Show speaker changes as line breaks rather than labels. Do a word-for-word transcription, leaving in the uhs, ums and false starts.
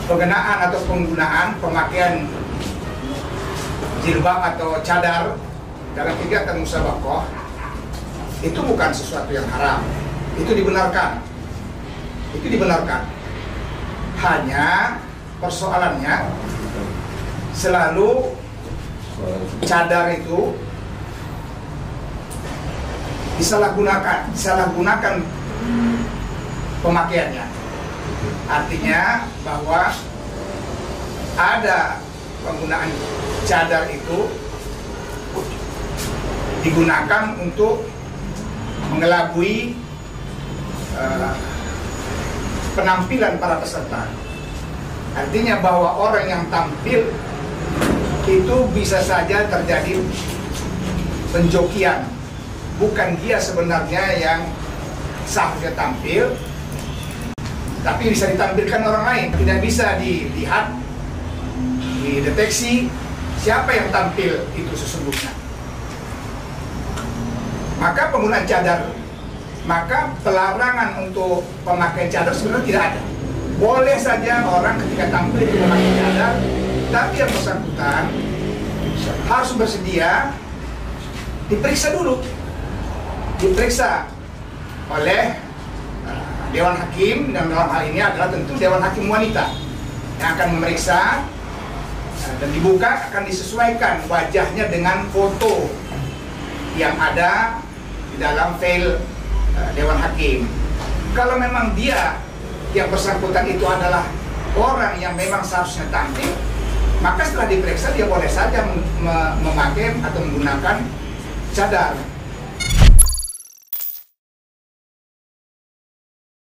pengenaan atau penggunaan pemakaian jilbab atau cadar dalam kegiatan musyawarah itu bukan sesuatu yang haram, itu dibenarkan, itu dibenarkan. Hanya persoalannya selalu cadar itu disalahgunakan, disalahgunakan pemakaiannya. Artinya bahwa ada penggunaan cadar itu digunakan untuk mengelabui uh, penampilan para peserta. Artinya bahwa orang yang tampil itu bisa saja terjadi penjokian, bukan dia sebenarnya yang seharusnya tampil, tapi bisa ditampilkan orang lain. Tidak bisa dilihat, dideteksi siapa yang tampil itu sesungguhnya. Maka penggunaan cadar, maka pelarangan untuk pemakaian cadar sebenarnya tidak ada. Boleh saja orang ketika tampil itu memakai cadar, tapi yang bersangkutan harus bersedia diperiksa dulu, diperiksa oleh Dewan Hakim, dan dalam hal ini adalah tentu Dewan Hakim Wanita yang akan memeriksa, dan dibuka akan disesuaikan wajahnya dengan foto yang ada di dalam file uh, Dewan Hakim. Kalau memang dia yang bersangkutan itu adalah orang yang memang seharusnya tampil, maka setelah diperiksa dia boleh saja mem memakai atau menggunakan cadar.